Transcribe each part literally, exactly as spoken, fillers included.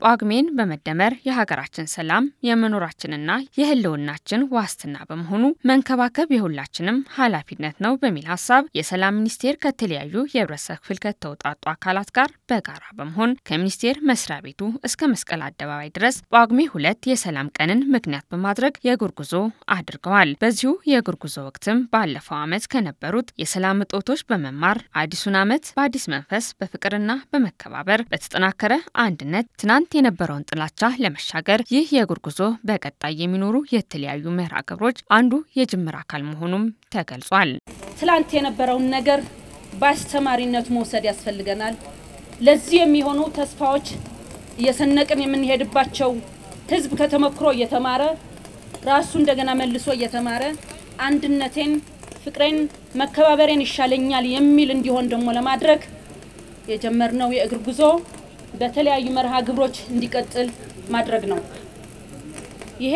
ጳጉሜን በመደመር የሀገራችን ሰላም የመኖራችንና የህልውናችን ዋስትና በመሆኑ መንከባከብ የሁላችንም ኃላፊነት ነው በሚል ሐሳብ የሰላም ሚኒስቴር ከተለያዩ የህብረተሰብ ክፍል ከተውጣጡ አካላት ጋር በጋራ በመሆን ከሚኒስቴር መስሪያ ቤቱ እስከ መስቀል አደባባይ ድረስ ጳጉሜ ሁለት የሰላም ቀንን ምክንያት በማድረግ የእግር ጉዞ አድርገዋል። በዚሁ የእግር ጉዞ ወቅትም ባለፈው ዓመት ከነበሩት የሰላም እጦቶች በመማር አዲሱን ዓመት በአዲስ መንፈስ በፍቅርና በመከባበር በተጠናከረ አንድነት ትናንት የነበረውን ጥላቻ ለመሻገር ይህ የእግር ጉዞ በቀጣይ የሚኖሩ የተለያዩ መርሃ ግብሮች አንዱ የጅምር አካል መሆኑም ተገልጿል። ትላንት የነበረውን ነገር በአስተማሪነት መውሰድ ያስፈልገናል። ለዚህ የሚሆኑ ተስፋዎች እየሰነቅን የምንሄድባቸው ህዝብ ከተመክሮ እየተማረ ራሱ እንደገና መልሶ እየተማረ አንድነቴን ፍቅሬን መከባበሬን ይሻለኛል የሚል እንዲሆን ደግሞ ለማድረግ የጀመርነው የእግር ጉዞ በተለያዩ መርሃ ግብሮች እንዲቀጥል ማድረግ ነው። ይሄ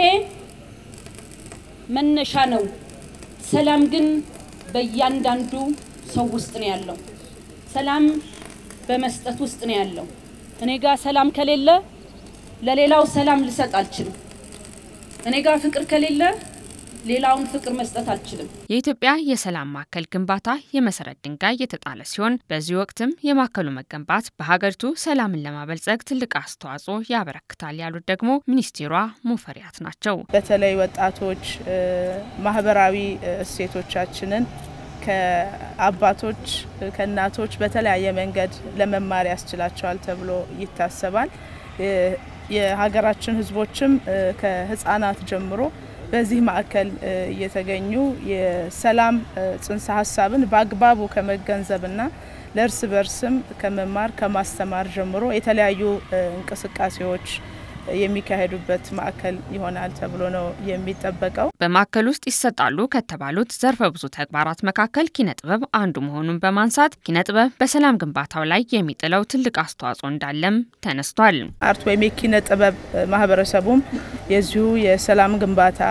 መነሻ ነው። ሰላም ግን በእያንዳንዱ ሰው ውስጥ ነው ያለው። ሰላም በመስጠት ውስጥ ነው ያለው። እኔ ጋር ሰላም ከሌለ ለሌላው ሰላም ልሰጥ አልችልም። እኔ ጋር ፍቅር ከሌለ ሌላውን ፍቅር መስጠት አልችልም። የኢትዮጵያ የሰላም ማዕከል ግንባታ የመሰረት ድንጋይ የተጣለ ሲሆን በዚህ ወቅትም የማዕከሉ መገንባት በሀገሪቱ ሰላምን ለማበልጸግ ትልቅ አስተዋጽኦ ያበረክታል ያሉት ደግሞ ሚኒስትሯ ሙፈሪያት ናቸው። በተለይ ወጣቶች ማህበራዊ እሴቶቻችንን ከአባቶች ከእናቶች በተለያየ መንገድ ለመማር ያስችላቸዋል ተብሎ ይታሰባል። የሀገራችን ህዝቦችም ከህፃናት ጀምሮ በዚህ ማዕከል እየተገኙ የሰላም ጽንሰ ሐሳብን በአግባቡ ከመገንዘብና ለርስ በርስም ከመማር ከማስተማር ጀምሮ የተለያዩ እንቅስቃሴዎች የሚካሄዱበት ማዕከል ይሆናል ተብሎ ነው የሚጠበቀው። በማዕከል ውስጥ ይሰጣሉ ከተባሉት ዘርፈ ብዙ ተግባራት መካከል ኪነ ጥበብ አንዱ መሆኑን በማንሳት ኪነ ጥበብ በሰላም ግንባታው ላይ የሚጥለው ትልቅ አስተዋጽኦ እንዳለም ተነስቷል። አርት ወይም የኪነ ጥበብ ማህበረሰቡም የዚሁ የሰላም ግንባታ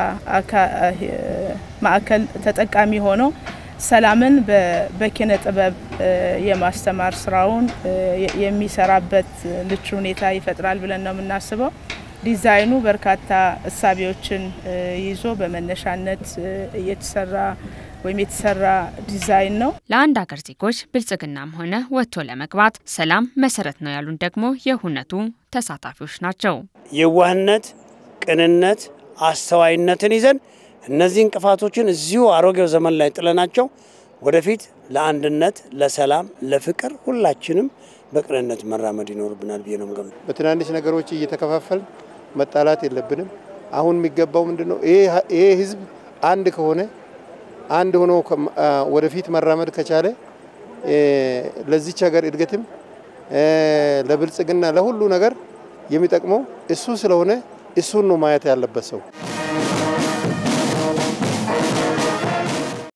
ማዕከል ተጠቃሚ ሆኖ ሰላምን በኪነ ጥበብ የማስተማር ስራውን የሚሰራበት ልቹ ሁኔታ ይፈጥራል ብለን ነው የምናስበው። ዲዛይኑ በርካታ እሳቢዎችን ይዞ በመነሻነት እየተሰራ ወይም የተሰራ ዲዛይን ነው። ለአንድ ሀገር ዜጎች ብልጽግናም ሆነ ወጥቶ ለመግባት ሰላም መሰረት ነው ያሉን ደግሞ የሁነቱ ተሳታፊዎች ናቸው። የዋህነት፣ ቅንነት፣ አስተዋይነትን ይዘን እነዚህ እንቅፋቶችን እዚሁ አሮጌው ዘመን ላይ ጥለናቸው ወደፊት ለአንድነት፣ ለሰላም፣ ለፍቅር ሁላችንም በቅንነት መራመድ ይኖርብናል ብዬ ነው የምገምተው። በትናንሽ ነገሮች እየተከፋፈል መጣላት የለብንም። አሁን የሚገባው ምንድነው? ይሄ ህዝብ አንድ ከሆነ አንድ ሆኖ ወደፊት መራመድ ከቻለ ለዚች ሀገር እድገትም ለብልጽግና ለሁሉ ነገር የሚጠቅመው እሱ ስለሆነ እሱን ነው ማየት ያለበት ሰው።